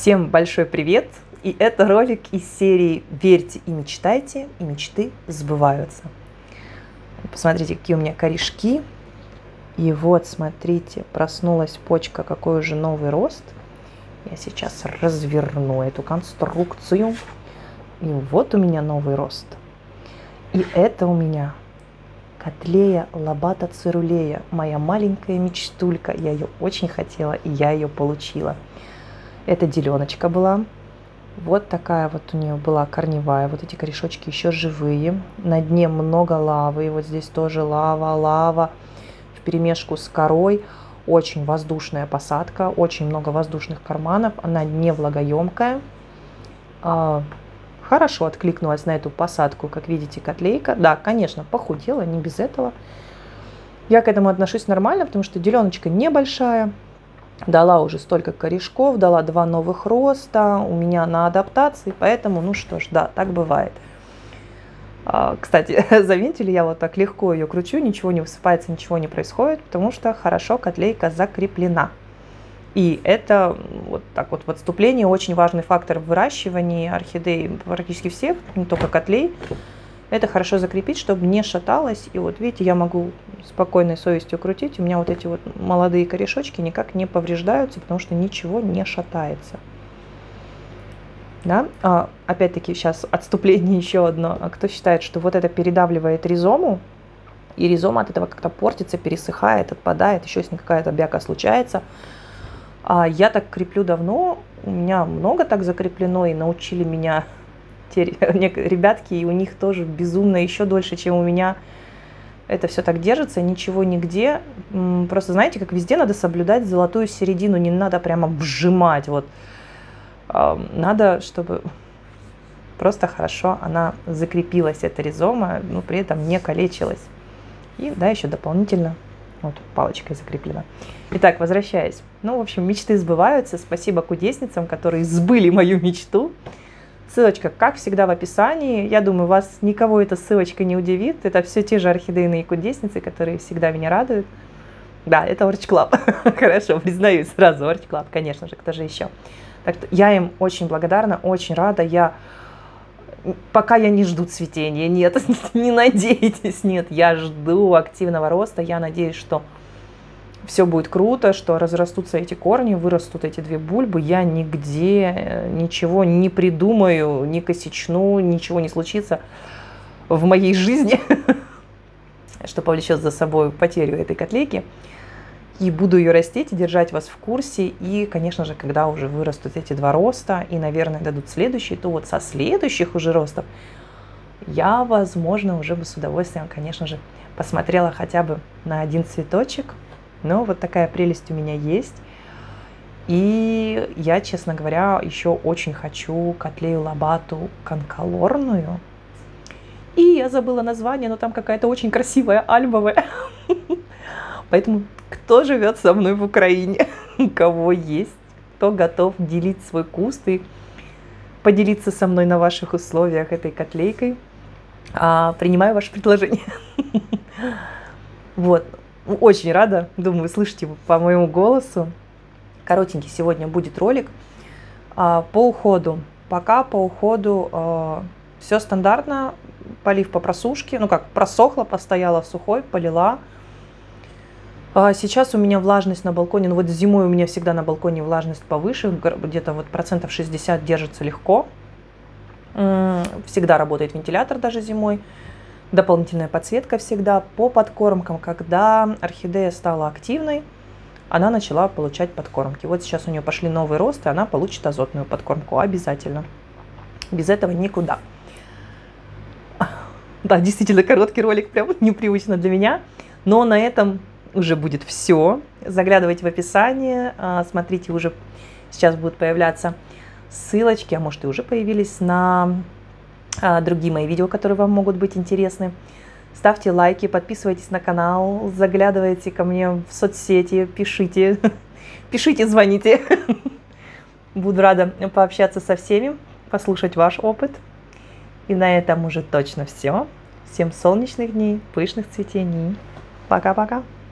Всем большой привет! И это ролик из серии «Верьте и мечтайте, и мечты сбываются». Посмотрите, какие у меня корешки. И вот, смотрите, проснулась почка, какой уже новый рост. Я сейчас разверну эту конструкцию. И вот у меня новый рост. И это у меня котлея лобата цирулея. Моя маленькая мечтулька. Я ее очень хотела, и я ее получила. Это деленочка была. Вот такая вот у нее была корневая. Вот эти корешочки еще живые. На дне много лавы. И вот здесь тоже лава вперемешку с корой. Очень воздушная посадка. Очень много воздушных карманов. Она не влагоемкая. Хорошо откликнулась на эту посадку, как видите, котлейка. Да, конечно, похудела, не без этого. Я к этому отношусь нормально, потому что деленочка небольшая. Дала уже столько корешков, дала 2 новых роста, у меня на адаптации, поэтому, ну что ж, да, так бывает. Кстати, заметили, я вот так легко ее кручу, ничего не высыпается, ничего не происходит, потому что хорошо котлейка закреплена. И это вот так вот в отступлении очень важный фактор в выращивании орхидей практически всех, не только котлей. Это хорошо закрепить, чтобы не шаталось. И вот видите, я могу спокойной совестью крутить. У меня вот эти вот молодые корешочки никак не повреждаются, потому что ничего не шатается. Да? Опять-таки сейчас отступление еще одно. Кто считает, что вот это передавливает ризому, и ризома от этого как-то портится, пересыхает, отпадает, еще если какая-то бяка случается. Я так креплю давно, у меня много так закреплено, и научили меня те ребятки, и у них тоже безумно еще дольше, чем у меня. Это все так держится, ничего нигде. Просто знаете, как везде надо соблюдать золотую середину, не надо прямо вжимать. Вот. Надо, чтобы просто хорошо она закрепилась, эта ризома, но при этом не калечилась. И да, еще дополнительно вот палочкой закреплена. Итак, возвращаясь. Ну, в общем, мечты сбываются. Спасибо кудесницам, которые сбыли мою мечту. Ссылочка, как всегда, в описании. Я думаю, вас никого эта ссылочка не удивит. Это все те же орхидейные кудесницы, которые всегда меня радуют. Да, это Orange Club. Хорошо, признаюсь сразу, Orange Club, конечно же, кто же еще. Так что я им очень благодарна, очень рада. Пока я не жду цветения, нет, не надейтесь, нет, я жду активного роста, я надеюсь, что все будет круто, что разрастутся эти корни, вырастут эти 2 бульбы, я нигде ничего не придумаю, не косячну, ничего не случится в моей жизни, что повлечет за собой потерю этой котлейки. И буду ее растить и держать вас в курсе. И, конечно же, когда уже вырастут эти 2 роста и, наверное, дадут следующие, то вот со следующих уже ростов я, возможно, уже бы с удовольствием, конечно же, посмотрела хотя бы на 1 цветочек. Но вот такая прелесть у меня есть. И я, честно говоря, еще очень хочу котлею лобату конколорную. И я забыла название, но там какая-то очень красивая альбовая. Поэтому кто живет со мной в Украине, у кого есть, кто готов делить свой куст и поделиться со мной на ваших условиях этой котлейкой, принимаю ваше предложение. Вот, очень рада, думаю, слышите по моему голосу. Коротенький сегодня будет ролик по уходу. Пока по уходу все стандартно, полив по просушке, ну как, просохла, постояла сухой, полила. Сейчас у меня влажность на балконе, ну вот зимой у меня всегда на балконе влажность повыше, где-то вот 60% держится легко. Всегда работает вентилятор даже зимой. Дополнительная подсветка всегда. По подкормкам, когда орхидея стала активной, она начала получать подкормки. Вот сейчас у нее пошли новые росты, она получит азотную подкормку обязательно. Без этого никуда. Да, действительно короткий ролик, прям непривычно для меня. Но на этом уже будет все. Заглядывайте в описание, смотрите, уже сейчас будут появляться ссылочки, а может и уже появились, на другие мои видео, которые вам могут быть интересны. Ставьте лайки, подписывайтесь на канал, заглядывайте ко мне в соцсети, пишите, звоните. Буду рада пообщаться со всеми, послушать ваш опыт. И на этом уже точно все. Всем солнечных дней, пышных цветений. Пока-пока.